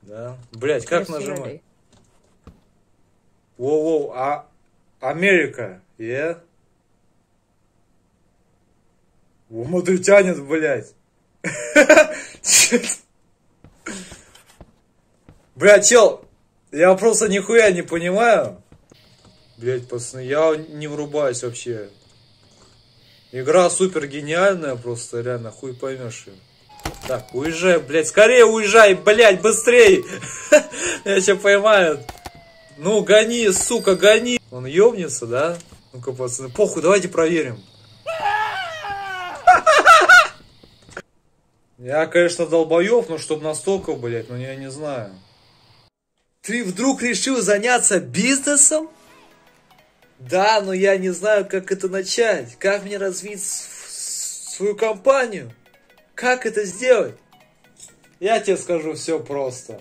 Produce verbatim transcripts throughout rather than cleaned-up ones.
Да. Блять, как Yes, you're нажимать? ready. Воу-воу, а... Америка, yeah? О, смотри, тянет, блядь. Блядь, чел, я просто нихуя не понимаю. Блядь, пацаны, я не врубаюсь вообще. Игра супер гениальная, просто реально, хуй поймешь ее. Так, уезжай, блядь, скорее уезжай, блядь, быстрей. Я тебя поймаю. Ну, гони, сука, гони. Он ёбнется, да? Ну-ка, пацаны, похуй, давайте проверим. Я, конечно, долбоёб, но чтоб настолько, блядь, ну я не знаю. Ты вдруг решил заняться бизнесом? Да, но я не знаю, как это начать. Как мне развить свою компанию? Как это сделать? Я тебе скажу, все просто.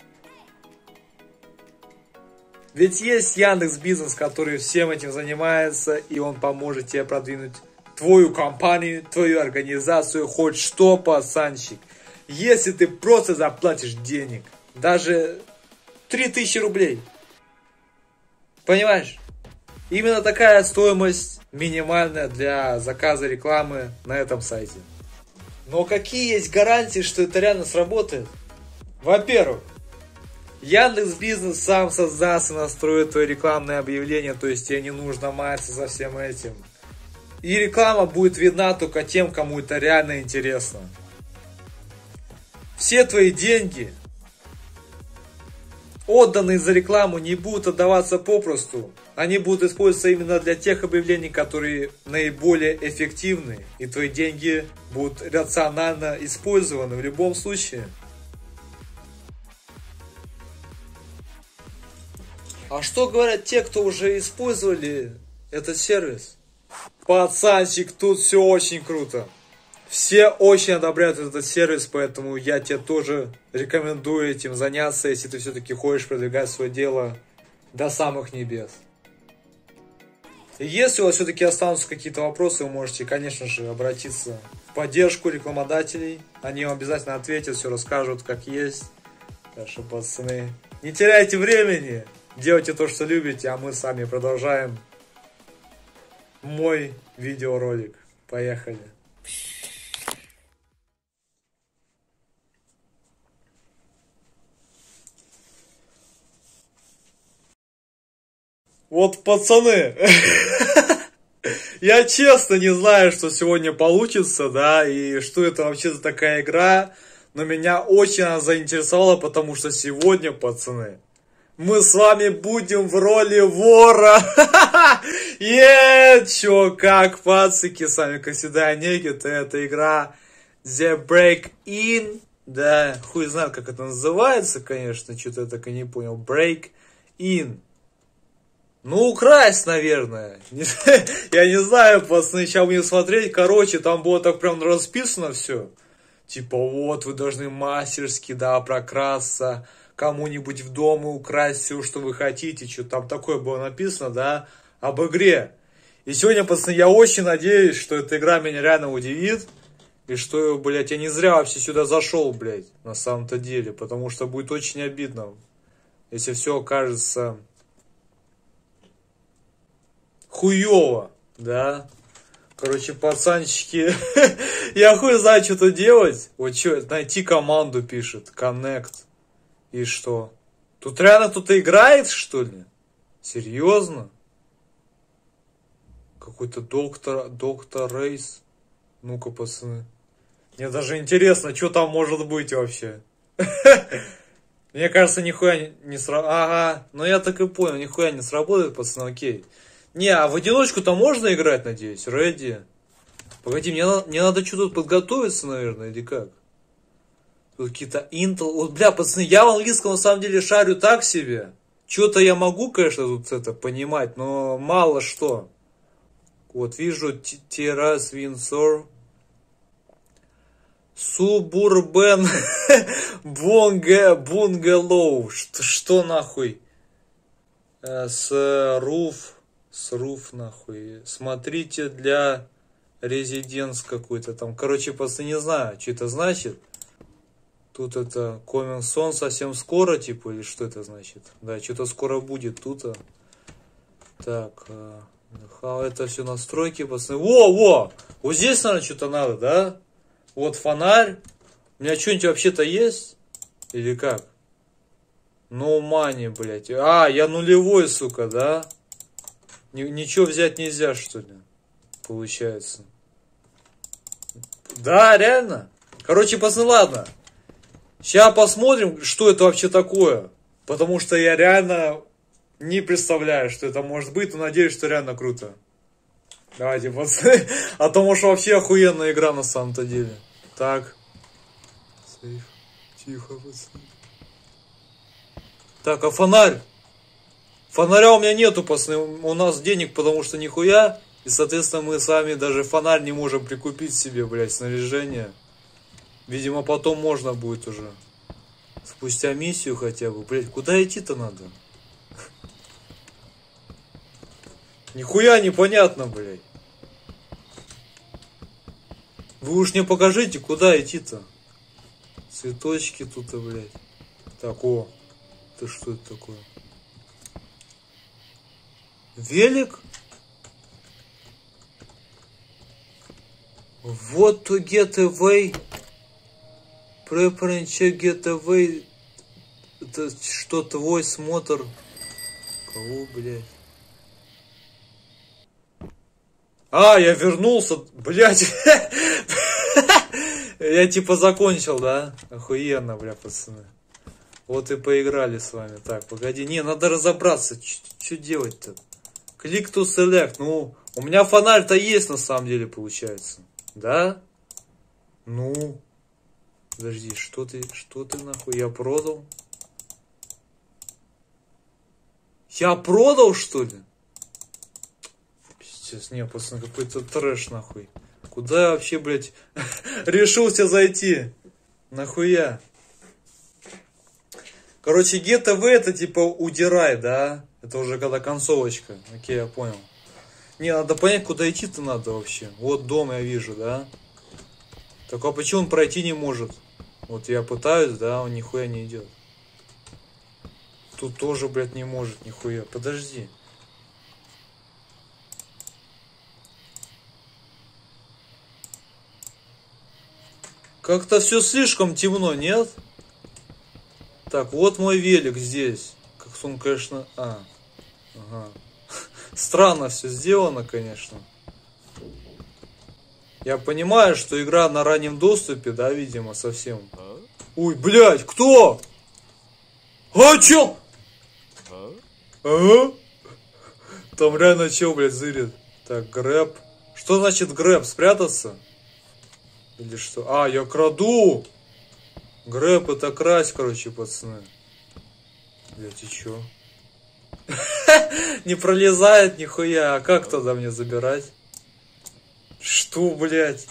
Ведь есть Яндекс.Бизнес, который всем этим занимается, и он поможет тебе продвинуть твою компанию, твою организацию, хоть что, пацанчик. Если ты просто заплатишь денег, даже три тысячи рублей. Понимаешь? Именно такая стоимость минимальная для заказа рекламы на этом сайте. Но какие есть гарантии, что это реально сработает? Во-первых, Яндекс.Бизнес сам создаст и настроит твое рекламное объявление, то есть тебе не нужно маяться за всем этим. И реклама будет видна только тем, кому это реально интересно. Все твои деньги, отданные за рекламу, не будут отдаваться попросту. Они будут использоваться именно для тех объявлений, которые наиболее эффективны. И твои деньги будут рационально использованы в любом случае. А что говорят те, кто уже использовали этот сервис? Пацанчик, тут все очень круто. Все очень одобряют этот сервис, поэтому я тебе тоже рекомендую этим заняться, если ты все-таки хочешь продвигать свое дело до самых небес. И если у вас все-таки останутся какие-то вопросы, вы можете, конечно же, обратиться в поддержку рекламодателей. Они вам обязательно ответят, все расскажут, как есть. Так что, пацаны, не теряйте времени, делайте то, что любите, а мы с вами продолжаем мой видеоролик. Поехали. Вот, пацаны, я честно не знаю, что сегодня получится, да, и что это вообще за такая игра, но меня очень она заинтересовала, потому что сегодня, пацаны, мы с вами будем в роли вора. Еее, чё, как, пацики, с вами, как всегда, Негит, это игра The Break-In, да, хуй знает, как это называется, конечно, что-то я так и не понял, Break-In. Ну, украсть, наверное. Я не знаю, пацаны, сейчас будем смотреть. Короче, там было так прям расписано все. Типа, вот, вы должны мастерски, да, прокрасться, кому-нибудь в дом и украсть все, что вы хотите. Что там такое было написано, да, об игре. И сегодня, пацаны, я очень надеюсь, что эта игра меня реально удивит. И что, блядь, я не зря вообще сюда зашел, блядь, на самом-то деле. Потому что будет очень обидно, если все окажется хуёво, да. Короче, пацанчики, я хуй знаю, что тут делать. Вот что, найти команду пишет, connect. И что? Тут реально кто-то играет, что ли? Серьезно? Какой-то доктор, доктор Рейс. Ну-ка, пацаны. Мне даже интересно, что там может быть вообще. Мне кажется, нихуя не сработает. Ага, ну я так и понял, нихуя не сработает, пацаны, окей. Не, а в одиночку-то можно играть, надеюсь? Ready. Погоди, мне, мне надо что-то подготовиться, наверное, или как? Тут какие-то Intel. Вот, бля, пацаны, я в английском на самом деле шарю так себе. Что-то я могу, конечно, тут это понимать, но мало что. Вот, вижу террас Винсор. Субурбен Бунгелоу. Что, что нахуй? С руф. С руф нахуй. Смотрите для резиденс какой-то там. Короче, просто не знаю, что это значит. Тут это coming soon совсем скоро, типа, или что это значит? Да, что-то скоро будет тут. -то. Так, а, это все настройки, пацаны. Во, во! Вот здесь, наверное, что-то надо, да? Вот фонарь. У меня что-нибудь вообще-то есть? Или как? No money, блядь. А, я нулевой, сука, да? Ни, ничего взять нельзя, что ли? Получается. Да, реально? Короче, пацаны, ладно. Сейчас посмотрим, что это вообще такое. Потому что я реально не представляю, что это может быть. Но надеюсь, что реально круто. Давайте, пацаны. А то, может, вообще охуенная игра на самом-то деле. Так. Сейф. Тихо, пацаны. Так, а фонарь? Фонаря у меня нету, пацаны. У нас денег, потому что нихуя. И, соответственно, мы сами даже фонарь не можем прикупить себе, блядь, снаряжение. Видимо, потом можно будет уже. Спустя миссию хотя бы. Блядь, куда идти-то надо? Нихуя непонятно, блядь. Вы уж не покажите, куда идти-то. Цветочки тут, блядь. Так, о. Это что это такое? Велик? Вот to get away. Preference check get away. Это что-то voice motor. Кого, блядь? А, я вернулся, блядь. Я типа закончил, да? Охуенно, бля, пацаны. Вот и поиграли с вами. Так, погоди. Не, надо разобраться. Что делать-то? Click to select. Ну, у меня фонарь-то есть на самом деле, получается. Да? Ну. Подожди, что ты, что ты нахуй? Я продал? Я продал, что ли? Пиздец, не, пацаны, какой-то трэш, нахуй. Куда я вообще, блядь, решился зайти? Нахуя? Короче, get away это типа удирай, да? Это уже когда концовочка. Окей, я понял. Не, надо понять, куда идти-то надо вообще. Вот дом я вижу, да? Так а почему он пройти не может? Вот я пытаюсь, да, он нихуя не идет. Тут тоже, блядь, не может нихуя. Подожди. Как-то все слишком темно, нет? Так, вот мой велик здесь. Как он, конечно... А, ага. Странно все сделано, конечно. Я понимаю, что игра на раннем доступе, да, видимо, совсем. Ой, блядь, кто? А, чё? А? Там реально чё, блядь, зырит? Так, грэб. Что значит грэб? Спрятаться? Или что? А, я краду! Грэб это красть, короче, пацаны. Блядь, и чё? Не пролезает нихуя. А как тогда мне забирать? Что, блядь?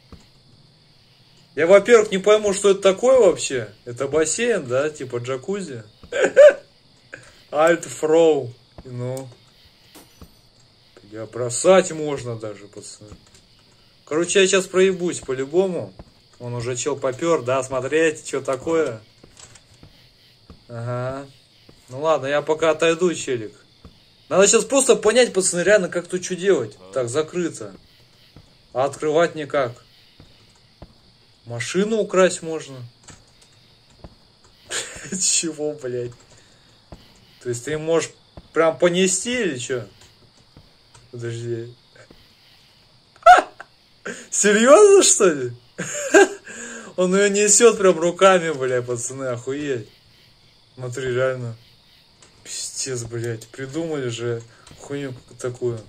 Я, во-первых, не пойму, что это такое вообще. Это бассейн, да? Типа джакузи. Alt Throw. Ну. Я бросать можно даже, пацаны. Короче, я сейчас проебусь по-любому. Он уже чел попер, да, смотреть, что такое. Ага. Ну ладно, я пока отойду, челик. Надо сейчас просто понять, пацаны, реально, как тут что делать. Так, закрыто. А открывать никак. Машину украсть можно. Чего, блядь? То есть ты можешь прям понести или что? Подожди. Серьезно, что ли? Он ее несет прям руками, блядь, пацаны, охуеть. Смотри, реально. Пиздец, блядь. Придумали же хуйню такую.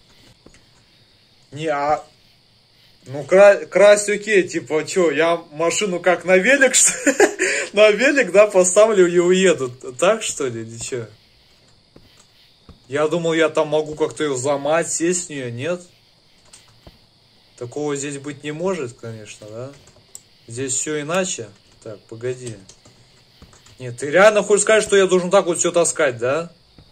Не, а... Ну, кра... красть окей, типа, что, я машину как на велик, что ли? На велик, да, поставлю и уеду. Так, что ли, или что? Я думал, я там могу как-то ее взломать, сесть в нее, нет? Такого здесь быть не может, конечно, да? Здесь все иначе. Так, погоди. Нет, ты реально хочешь сказать, что я должен так вот все таскать, да?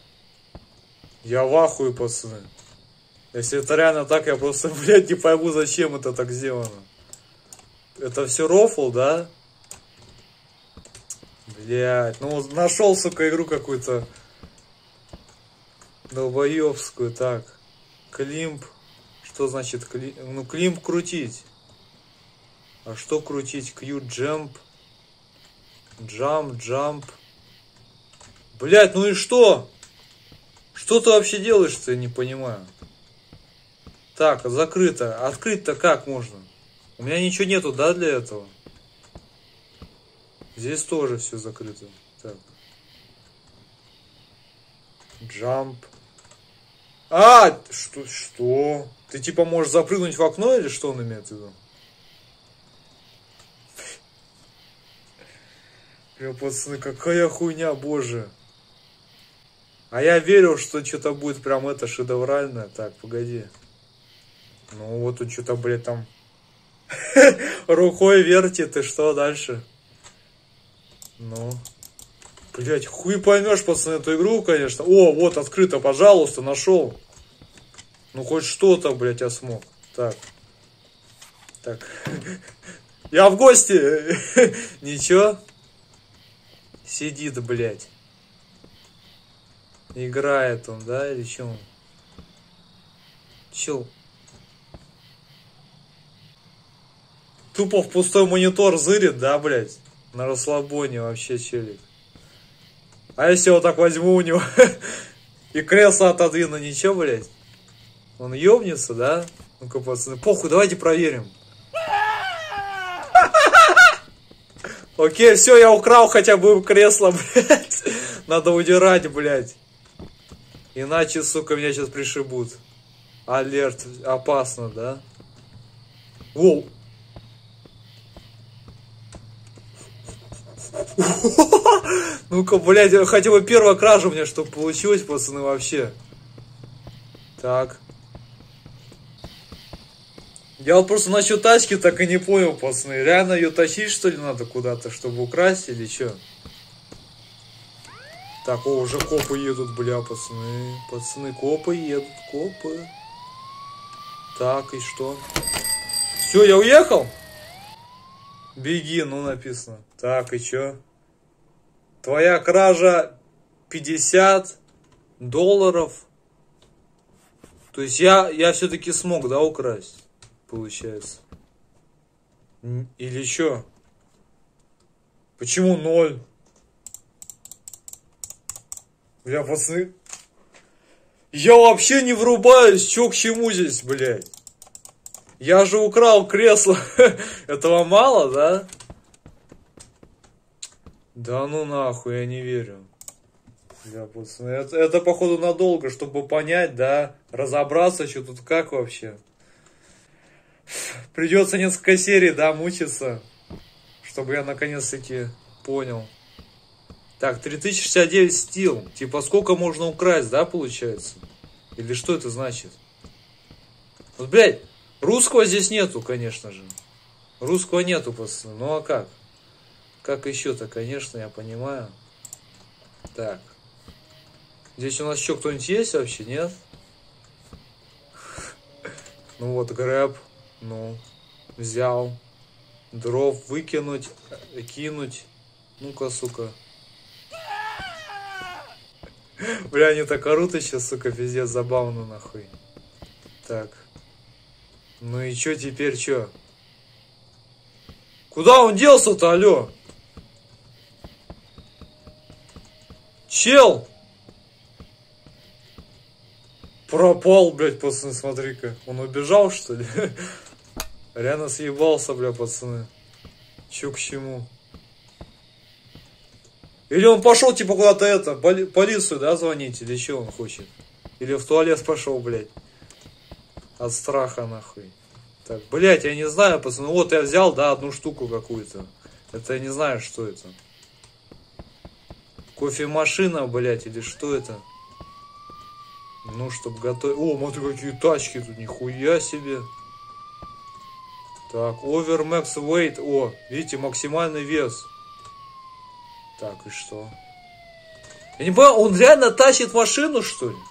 Я в ахуе, пацаны. Если это реально так, я просто, блядь, не пойму, зачем это так сделано. Это все рофл, да? Блядь, ну нашел, сука, игру какую-то долбоёбскую. Так, климп. Что значит климп? Ну, климп крутить. А что крутить? Q, джамп. Джамп, джамп. Блядь, ну и что? Что ты вообще делаешь-то, я не понимаю. Так, закрыто. Открыть-то как можно? У меня ничего нету, да, для этого? Здесь тоже все закрыто. Так. Джамп. А, что, что? Ты типа можешь запрыгнуть в окно или что он имеет в виду? Бля, пацаны, какая хуйня, боже. А я верил, что что-то будет прям это шедевральное. Так, погоди. Ну вот тут что-то, блядь, там рукой вертит, и что дальше? Ну, блядь, хуй поймешь, пацаны, эту игру, конечно. О, вот, открыто, пожалуйста, нашел. Ну, хоть что-то, блядь, я смог. Так. Так. Я в гости. Ничего. Сидит, блядь. Играет он, да, или что он? Чё? Тупо в пустой монитор зырит, да, блядь? На расслабоне вообще, челик. А если вот так возьму у него и кресло отодвину, ничего, блядь? Он ёбнется, да? Ну-ка, пацаны, похуй, давайте проверим. Окей, все, я украл хотя бы кресло, блядь. Надо удирать, блядь. Иначе, сука, меня сейчас пришибут. Алерт, опасно, да? Воу. Ну-ка, блядь, хотя бы первая кража у меня, чтобы получилось, пацаны, вообще. Так. Я вот просто насчет тачки так и не понял, пацаны. Реально ее тащить, что ли, надо куда-то, чтобы украсть или что? Так, о, уже копы едут, бля, пацаны. Пацаны, копы едут, копы. Так, и что? Все, я уехал? Беги, ну написано. Так, и чё? Твоя кража пятьдесят долларов. То есть я, я все-таки смог, да, украсть? Получается. Или чё? Почему ноль? Бля, пацаны. Я вообще не врубаюсь, чё к чему здесь, блядь? Я же украл кресло. Этого мало, да? Да ну нахуй, я не верю. Бля, пацаны, это, это походу надолго, чтобы понять, да? Разобраться, что тут как вообще. Придется несколько серий, да, мучиться. Чтобы я наконец-таки понял. Так, три тысячи шестьдесят девять стил. Типа, сколько можно украсть, да, получается? Или что это значит? Вот, блядь, русского здесь нету, конечно же. Русского нету, пацаны. Ну, а как? Как еще-то, конечно, я понимаю. Так. Здесь у нас еще кто-нибудь есть вообще, нет? Ну вот, грэб. Ну, взял. Дров выкинуть, кинуть. Ну-ка, сука. Бля, они так орут еще, сука, пиздец, забавно, нахуй. Так. Ну и чё теперь, чё? Куда он делся-то, алё? Чел! Пропал, блядь, пацаны, смотри-ка. Он убежал, что ли? Реально съебался, бля, пацаны. Чё к чему? Или он пошел, типа, куда-то это, поли полицию, да, звонить, или что он хочет? Или в туалет пошел, блядь. От страха, нахуй. Так, блядь, я не знаю, пацаны. Вот я взял, да, одну штуку какую-то. Это я не знаю, что это. Кофемашина, блядь, или что это? Ну, чтоб готовить. О, смотри, какие тачки тут, нихуя себе. Так, over max weight. О, видите, максимальный вес. Так, и что? Я не понимаю, он реально тащит машину, что ли?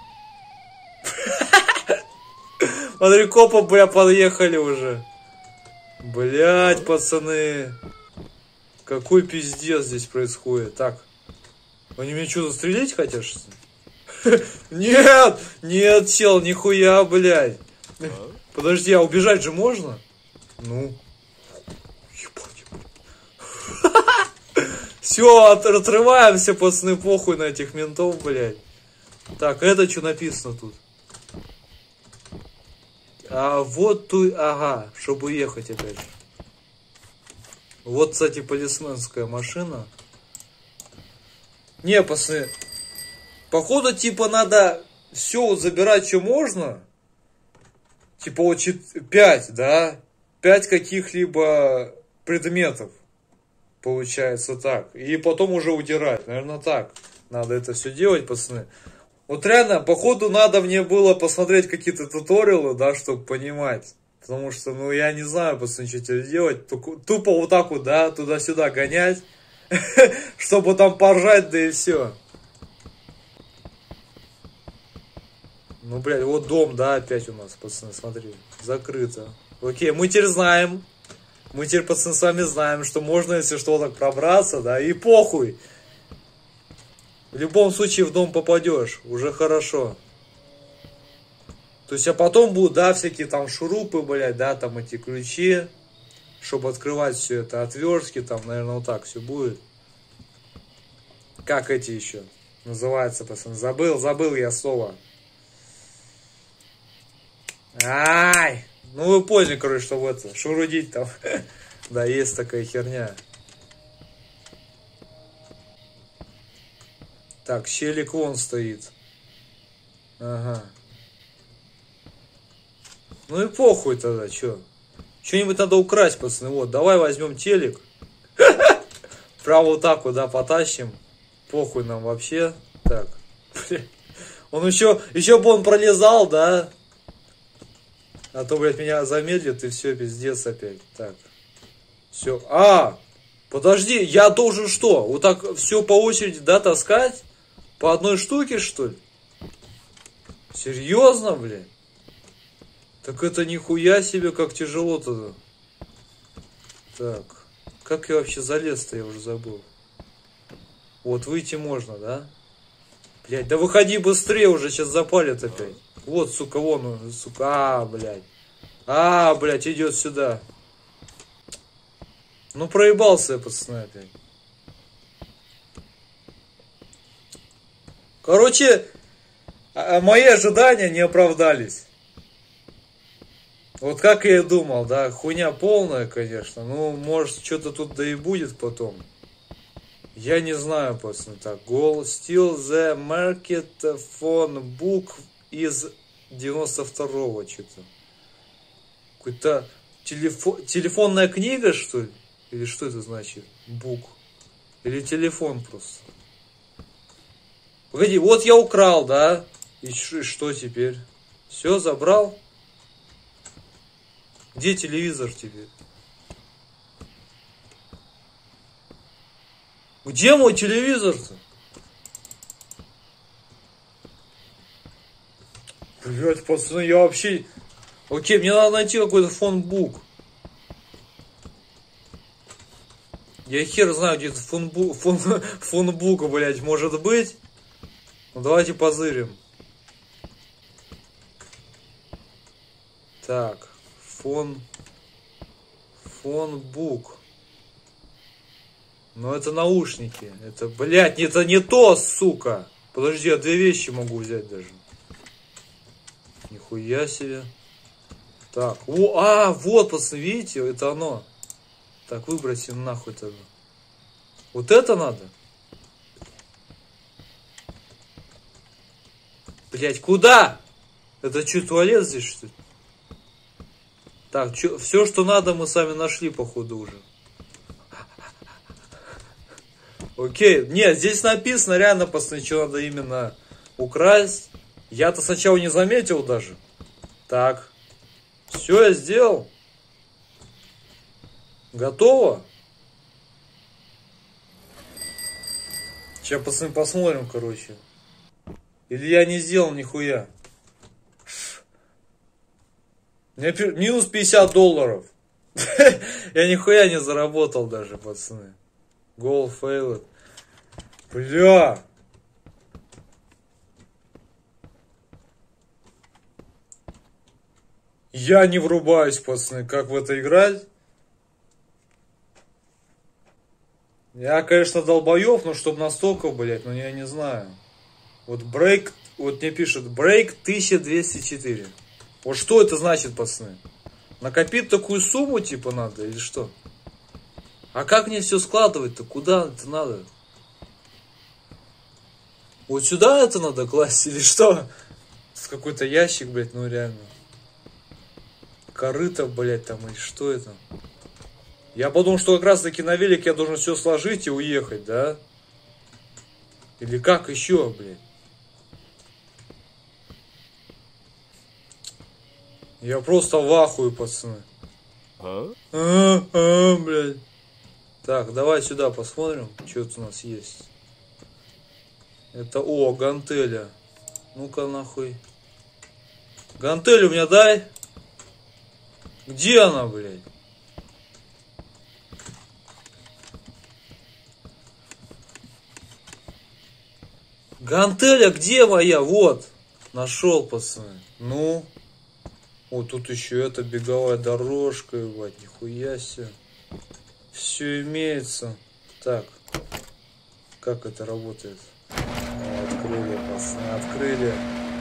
Смотри, копы, бля, подъехали уже. Блять, пацаны. Какой пиздец здесь происходит. Так. Они меня что, застрелить хотят, что ли? Нет! Нет, чел, нихуя, блядь. Подожди, а убежать же можно? Ну. Все, отрываемся, пацаны, похуй на этих ментов, блядь. Так, это что написано тут? А вот тут, ага, чтобы ехать опять же. Вот, кстати, полисменская машина. Не, пацаны, походу, типа, надо все забирать, что можно. Типа, вот пять, да? Пять каких-либо предметов. Получается так. И потом уже удирать. Наверное, так. Надо это все делать, пацаны. Вот реально, походу, надо мне было посмотреть какие-то туториалы, да, чтобы понимать. Потому что, ну, я не знаю, пацаны, что теперь делать. Тупо вот так вот, да, туда-сюда гонять. Чтобы там поржать, да и все. Ну, блядь, вот дом, да, опять у нас, пацаны, смотри. Закрыто. Окей, мы теперь знаем. Мы теперь, пацаны, с вами знаем, что можно, если что, так пробраться, да, и похуй. В любом случае в дом попадешь, уже хорошо. То есть, а потом будут, да, всякие там шурупы, блядь, да, там эти ключи, чтобы открывать все это, отвертки, там, наверное, вот так все будет. Как эти еще называются, пацаны, забыл, забыл я слово. Ай! Ну вы поняли, короче, что вот это, шурудить там. Да, есть такая херня. Так, челик вон стоит. Ага. Ну и похуй тогда, чё. Что-нибудь надо украсть, пацаны. Вот, давай возьмем телек. Прямо вот так вот, да, потащим. Похуй нам вообще. Так. Он еще, еще бы он пролезал, да. А то, блядь, меня замедлит и все, пиздец опять. Так. Все. А! Подожди, я должен что? Вот так все по очереди, да, таскать? По одной штуке, что ли? Серьезно, блядь? Так это нихуя себе, как тяжело-то. Так. Как я вообще залез-то, я уже забыл. Вот, выйти можно, да? Блядь, да выходи быстрее, уже сейчас запалят опять. Вот, сука, вон, сука, а, блядь. А, блядь, идет сюда. Ну, проебался я, пацаны, опять. Короче, мои ожидания не оправдались. Вот как я и думал, да, хуйня полная, конечно. Ну, может, что-то тут да и будет потом. Я не знаю, пацаны. Так, Gold Still the Market Phone Book из девяносто второго что-то. Какой-то телефон, телефонная книга, что ли? Или что это значит? Бук. Или телефон просто. Погоди, вот я украл, да? И что теперь? Все, забрал? Где телевизор теперь? Где мой телевизор-то? Блять, пацаны, я вообще... Окей, мне надо найти какой-то фонбук. Я хер знаю, где это фонбук, фон, фонбук, блять, может быть. Ну давайте позырим. Так, фон... Фонбук. Но это наушники. Это, блядь, это не то, сука. Подожди, я две вещи могу взять даже. Нихуя себе. Так, о, а, вот, пацаны, видите, это оно. Так, выбросим нахуй тогда. Вот это надо? Блядь, куда? Это что, туалет здесь, что ли? Так, чё, все, что надо, мы сами нашли, походу, уже. Окей, нет, здесь написано реально, пацаны, что надо именно украсть. Я-то сначала не заметил даже. Так, все я сделал. Готово? Сейчас, пацаны, посмотрим, короче. Или я не сделал нихуя. Минус пятьдесят долларов. Я нихуя не заработал даже, пацаны. Goal failed. Бля. Я не врубаюсь, пацаны, как в это играть. Я, конечно, долбоёб, но чтоб настолько, блядь, ну я не знаю. Вот брейк, вот мне пишут, брейк тысяча двести четыре. Вот что это значит, пацаны? Накопить такую сумму, типа, надо, или что? А как мне все складывать-то? Куда это надо? Вот сюда это надо класть, или что? С какой-то ящик, блядь, ну реально. Корыто, блядь, там, или что это? Я подумал, что как раз таки на велике я должен все сложить и уехать, да? Или как еще, блядь? Я просто в ахуе, пацаны. А? А, а, блядь. Так, давай сюда посмотрим, что тут у нас есть. Это, о, гантеля. Ну-ка, нахуй. Гантель у меня дай. Где она, блядь? Гантеля где моя? Вот. Нашел, пацаны. Ну. Вот тут еще эта беговая дорожка, ебать, нихуя себе. Все имеется. Так. Как это работает? О, открыли, пацаны, открыли.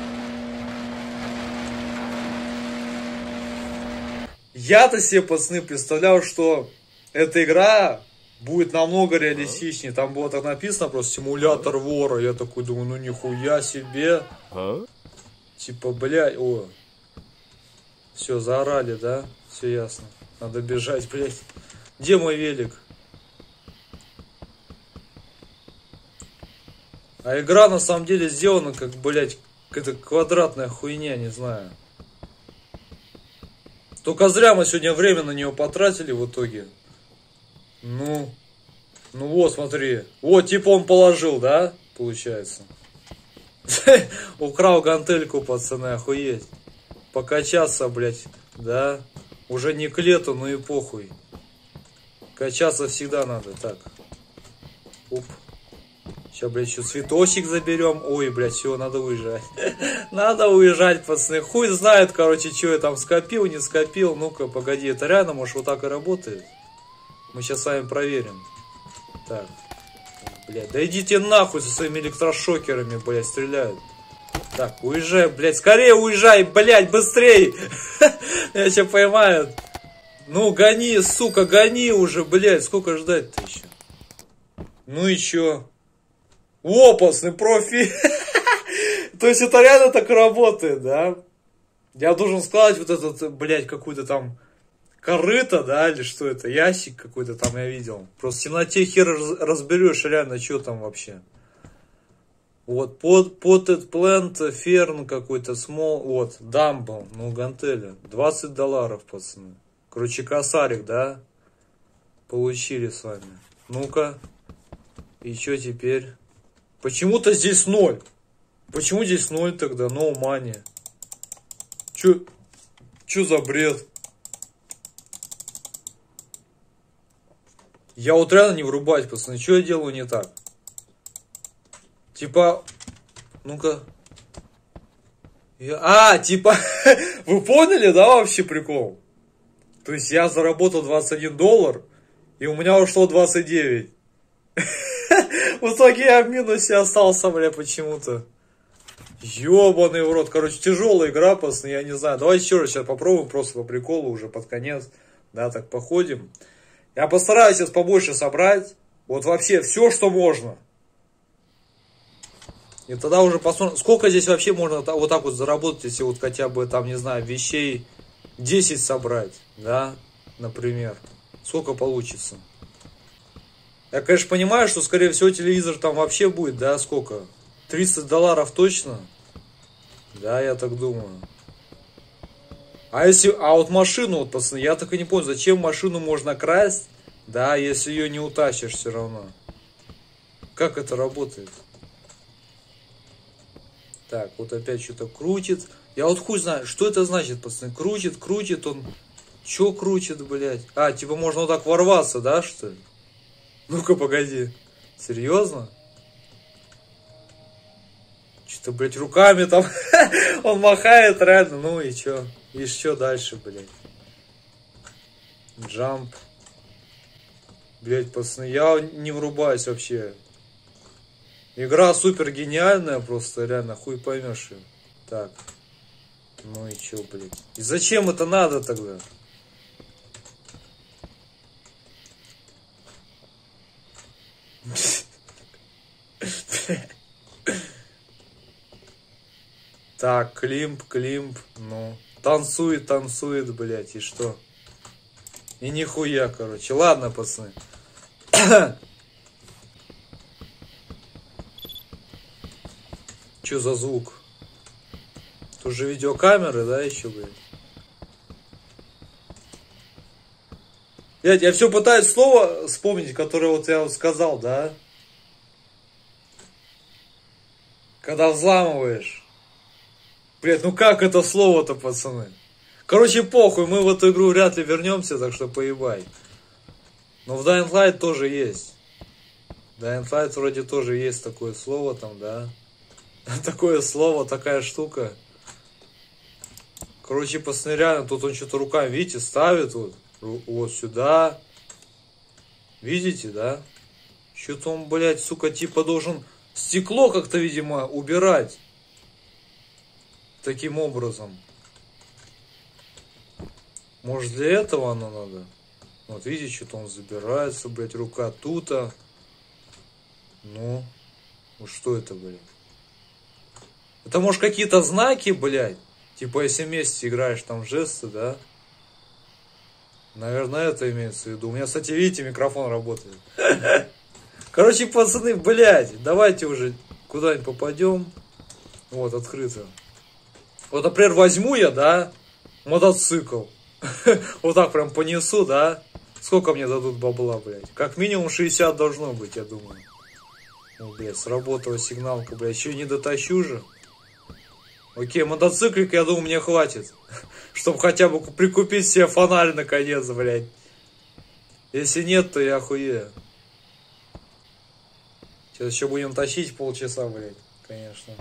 Я-то себе, пацаны, представлял, что эта игра будет намного реалистичнее. Там было так написано просто симулятор вора. Я такой думаю, ну нихуя себе. Типа, блядь, о. Все, заорали, да? Все ясно. Надо бежать, блядь. Где мой велик? А игра на самом деле сделана как, блядь, какая-то квадратная хуйня, не знаю. Только зря мы сегодня время на нее потратили в итоге. Ну, ну вот, смотри. Вот, типа он положил, да? Получается. Украл гантельку, пацаны, охуеть. Покачаться, блядь, да? Уже не к лету, но и похуй. Качаться всегда надо, так. Оп. Сейчас, блядь, еще цветочек заберем. Ой, блядь, все, надо уезжать. Надо уезжать, пацаны. Хуй знает, короче, что я там скопил, не скопил. Ну-ка, погоди, это реально, может, вот так и работает? Мы сейчас с вами проверим. Так. Блядь, да идите нахуй со своими электрошокерами, блядь, стреляют. Так, уезжай, блядь, скорее уезжай, блядь, быстрей. Я тебя поймают. Ну, гони, сука, гони уже, блядь, сколько ждать-то еще? Ну и чё? О, пацаны, профи. То есть это реально так работает, да? Я должен складывать вот этот, блядь, какую-то там корыто, да, или что это, ящик какой-то там я видел. Просто в темноте хер разберешь реально, что там вообще. Вот, potted plant, ферн какой-то, small, вот, дамбл, ну, гантеля, двадцать долларов, пацаны. Короче, косарик, да, получили с вами. Ну-ка, и что теперь? Почему-то здесь ноль. Почему здесь ноль тогда? No money. Чё, чё за бред? Я вот реально не врубаюсь, пацаны, что я делаю не так? Типа, ну-ка. Я... А, типа, вы поняли, да, вообще прикол? То есть я заработал двадцать один доллар, и у меня ушло двадцать девять. В итоге я в минусе остался, бля, почему-то. Ёбаный в рот. Короче, тяжелая игра, пацаны, я не знаю. Давайте еще раз сейчас попробуем, просто по приколу, уже под конец. Да, так походим. Я постараюсь сейчас побольше собрать. Вот вообще все, что можно. И тогда уже посмотрим, сколько здесь вообще можно вот так вот заработать, если вот хотя бы там, не знаю, вещей десять собрать, да, например. Сколько получится? Я, конечно, понимаю, что, скорее всего, телевизор там вообще будет, да, сколько? тридцать долларов точно? Да, я так думаю. А если, а вот машину, вот, пацаны, я так и не понял, зачем машину можно красть, да, если ее не утащишь все равно? Как это работает? Так, вот опять что-то крутит. Я вот хуй знаю, что это значит, пацаны? Крутит, крутит он. Че крутит, блядь? А, типа можно вот так ворваться, да, что ли? Ну-ка, погоди. Серьезно? Что-то, блядь, руками там он махает реально. Ну и чё? И что дальше, блядь? Джамп. Блядь, пацаны, я не врубаюсь вообще. Игра супер гениальная, просто реально хуй поймешь ее. Так. Ну и чё, блядь? И зачем это надо тогда? Так, климп, климп, ну. Танцует, танцует, блядь, и что? И нихуя, короче. Ладно, пацаны. Чё за звук? Тут же видеокамеры, да, еще, блядь? Блядь, я все пытаюсь слово вспомнить, которое вот я вот сказал, да? Когда взламываешь. Блядь, ну как это слово-то, пацаны? Короче, похуй, мы в эту игру вряд ли вернемся, так что поебай. Но в Dying Light тоже есть. В Dying Light вроде тоже есть такое слово там, да? Такое слово, такая штука. Короче, пацаны, реально, тут он что-то руками, видите, ставит вот, вот сюда. Видите, да? Что-то он, блядь, сука, типа должен стекло как-то, видимо, убирать. Таким образом. Может, для этого оно надо? Вот видите, что-то он забирается, блядь, рука тута. Ну, вот что это, блядь? Это, может, какие-то знаки, блядь? Типа, если вместе играешь, там жесты, да? Наверное, это имеется в виду. У меня, кстати, видите, микрофон работает. Короче, пацаны, блядь, давайте уже куда-нибудь попадем. Вот, открыто. Вот, например, возьму я, да, мотоцикл. Вот так прям понесу, да. Сколько мне дадут бабла, блядь? Как минимум шестьдесят должно быть, я думаю. Ну, блядь, сработала сигналка, блядь. Еще не дотащу же. Окей, мотоциклик, я думаю, мне хватит. Чтобы хотя бы прикупить себе фонарь наконец, блядь. Если нет, то я охуею. Сейчас еще будем тащить полчаса, блядь. Конечно.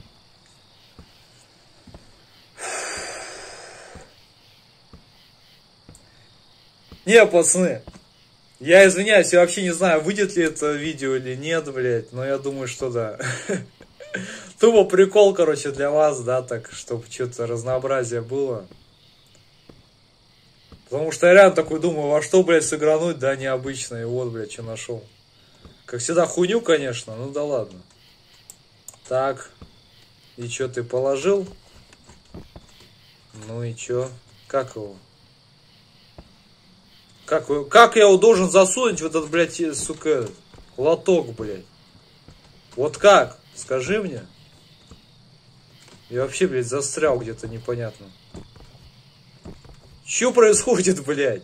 Не, пацаны. Я извиняюсь, я вообще не знаю, выйдет ли это видео или нет, блядь. Но я думаю, что да. Тупо прикол, короче, для вас, да, так, чтобы что-то разнообразие было. Потому что я реально такой думаю, во что, блядь, сыгрануть, да, необычно. И вот, блядь, что нашел. Как всегда, хуйню, конечно, ну да ладно. Так. И что, ты положил? Ну и чё? Как его? Как, как я его должен засунуть в этот, блядь, сука, лоток, блядь? Вот как? Скажи мне. Я вообще, блядь, застрял где-то непонятно. Что происходит, блядь?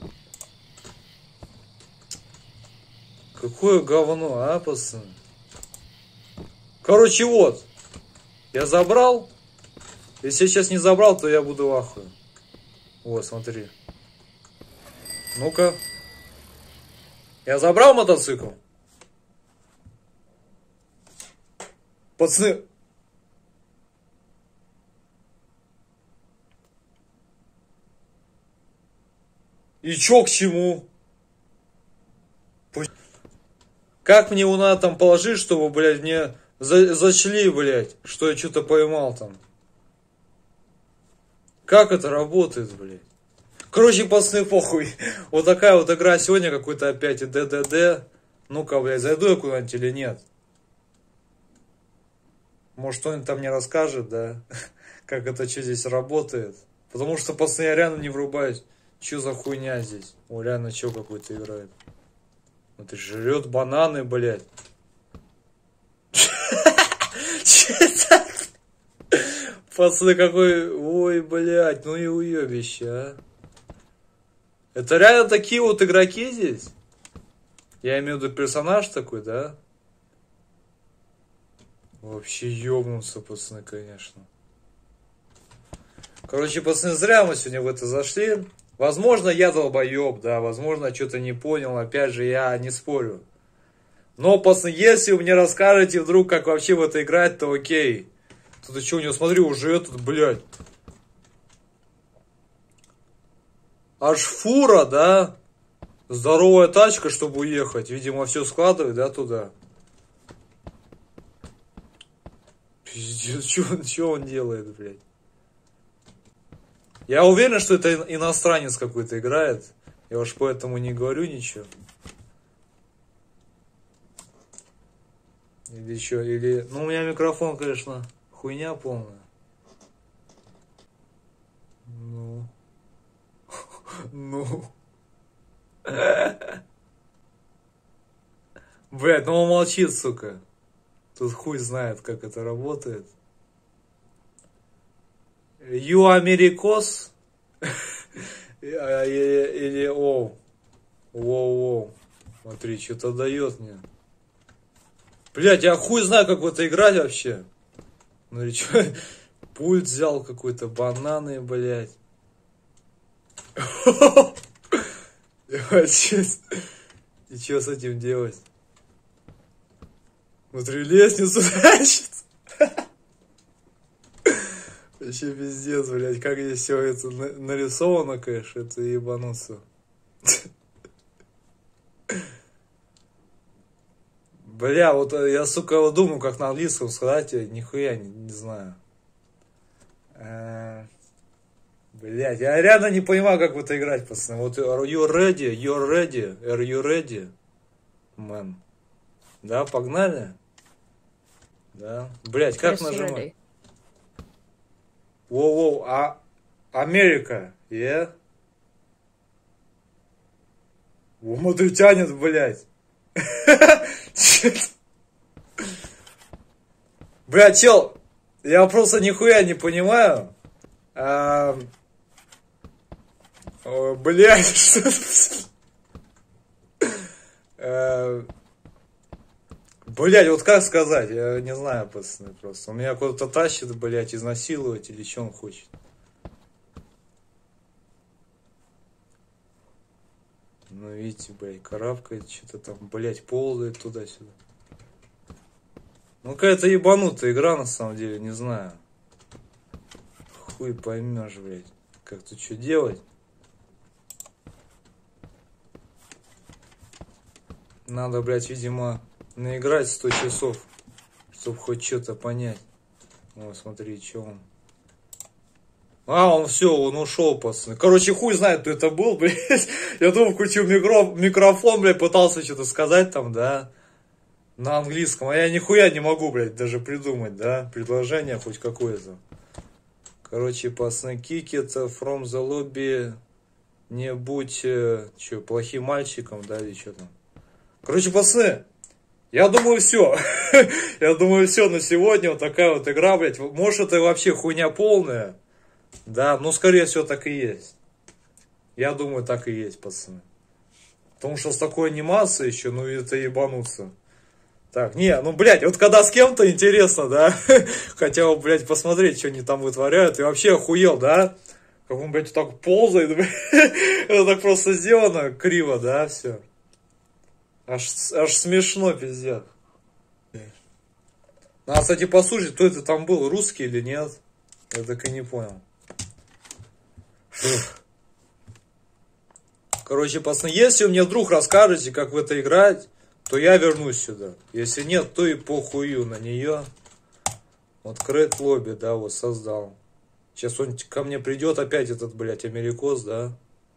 Какое говно, а, пацаны? Короче, вот. Я забрал. Если я сейчас не забрал, то я буду в ахуе. Вот, смотри. Ну-ка. Я забрал мотоцикл? Пацаны. И чё к чему? Как мне его надо там положить, чтобы, блядь, мне за зачли, блядь, что я что-то поймал там? Как это работает, блядь? Короче, пацаны, похуй. Вот такая вот игра сегодня, какой-то опять и ДДД. Ну-ка, блядь, зайду я куда-нибудь или нет? Может, кто-нибудь там мне расскажет, да? Как это, что здесь работает? Потому что, пацаны, я реально не врубаюсь. Что за хуйня здесь? О, реально, что какой-то играет? Ну ты жрет бананы, блядь. Че это? Пацаны, какой... Ой, блядь, ну и уебище, а. Это реально такие вот игроки здесь? Я имею в виду персонаж такой, да? Вообще ёбнуться, пацаны, конечно. Короче, пацаны, зря мы сегодня в это зашли. Возможно, я долбоеб, да, возможно, что-то не понял. Опять же, я не спорю. Но, пацаны, если вы мне расскажете вдруг, как вообще в это играть, то окей. Тут что у него, смотри, уже этот, блядь. Аж фура, да? Здоровая тачка, чтобы уехать. Видимо, все складывает, да, туда. Пиздец, что он делает, блядь? Я уверен, что это иностранец какой-то играет. Я уж поэтому не говорю ничего. Или что, или... Ну, у меня микрофон, конечно, хуйня полная. Ну... Ну... Блядь, ну он молчит, сука. Тут хуй знает, как это работает. Ю Америкос? Или оу. Воу-воу. Смотри, что-то дает мне. Блядь, я хуй знаю, как в это играть вообще. Ну и что? Пульт взял какой-то, бананы, блядь. И что с этим делать? Смотри, лестницу тащит. Вообще пиздец, блядь, как здесь все это нарисовано, конечно, это ебануться. Бля, вот я, сука, вот думаю, как на английском сказать, я нихуя не, не знаю. А, блядь, я реально не понимаю, как в это играть, пацаны. Вот are you ready? You're ready? Are you ready? Man. Да, погнали? Да. Блядь, как yes, нажимать? Воу-воу, а... Америка, yeah? Во, смотри, тянет, блядь. Бля, чел, я просто нихуя не понимаю. А... О, блядь, что а... Блядь, вот как сказать, я не знаю, пацаны, просто. У меня куда-то тащит, блядь, изнасиловать или что он хочет. Ну, видите, блядь, карабкает, что-то там, блядь, ползает туда-сюда. Ну, какая-то ебанутая игра, на самом деле, не знаю. Хуй поймешь, блядь, как тут что делать. Надо, блядь, видимо, наиграть сто часов, чтобы хоть что-то понять. О, смотри, что он. А, он все, он ушел, пацаны. Короче, хуй знает, кто это был, блядь. Я думал, включил микро... микрофон, блядь, пытался что-то сказать там, да. На английском. А я нихуя не могу, блядь, даже придумать, да. Предложение хоть какое-то. Короче, пацаны, kick it from the lobby. Не будь, э, что, плохим мальчиком, да, или что там. Короче, пацаны, я думаю, все. Я думаю, все на сегодня. Вот такая вот игра, блядь. Может, это вообще хуйня полная. Да, ну, скорее всего, так и есть. Я думаю, так и есть, пацаны. Потому что с такой анимацией еще, ну, это ебануться. Так, не, ну, блядь, вот когда с кем-то интересно, да, хотя бы, блядь, посмотреть, что они там вытворяют, и вообще охуел, да, как он, блядь, так ползает, блядь, это так просто сделано, криво, да, все. Аж, аж смешно, пиздец. Надо, кстати, послушать, кто это там был, русский или нет, я так и не понял. Короче, пацаны, если мне вдруг расскажете, как в это играть, то я вернусь сюда. Если нет, то и похую на нее. Вот Крейт Лобби, да, вот создал. Сейчас он ко мне придет опять этот, блядь, Америкос, да.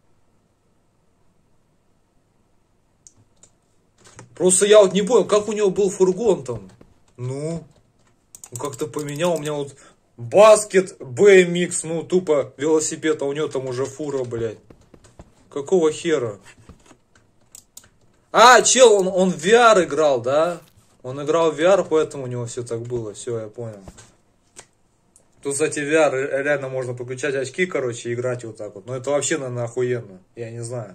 Просто я вот не понял, как у него был фургон там. Ну, он как-то поменял. У меня вот баскет, бэ эм икс, ну, тупо велосипед, а у него там уже фура, блядь. Какого хера? А, чел, он, он в ви ар играл, да? Он играл в ви ар, поэтому у него все так было. Все, я понял. Тут, кстати, ви ар реально можно подключать очки, короче, и играть вот так вот. Но это вообще, наверное, охуенно. Я не знаю.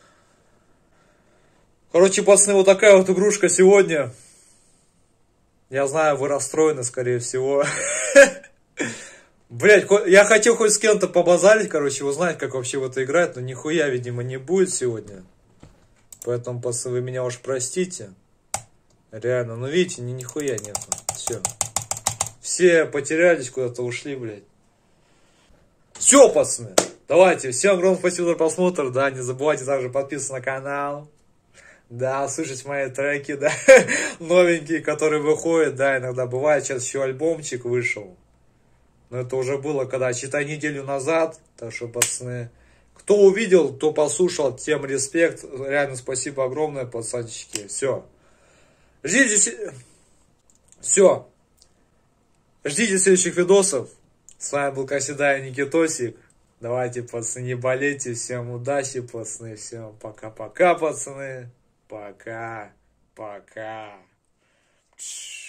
Короче, пацаны, вот такая вот игрушка сегодня. Я знаю, вы расстроены, скорее всего. Блять, я хотел хоть с кем-то побазарить, короче, узнать, как вообще в это играть, но нихуя, видимо, не будет сегодня. Поэтому, пацаны, вы меня уж простите. Реально, ну видите, ни нихуя нету. Все. Все потерялись, куда-то ушли, блядь. Все, пацаны. Давайте, всем огромное спасибо за просмотр. Да, не забывайте также подписываться на канал. Да, слышать мои треки, да, новенькие, которые выходят, да, иногда бывает. Сейчас еще альбомчик вышел. Но это уже было, когда, считай, неделю назад. Так что, пацаны, кто увидел, кто послушал, тем респект. Реально спасибо огромное, пацанчики. Все. Ждите, все. Ждите следующих видосов. С вами был, как всегда, Никитосик. Давайте, пацаны, не болейте. Всем удачи, пацаны. Всем пока-пока, пацаны. Пока. Пока.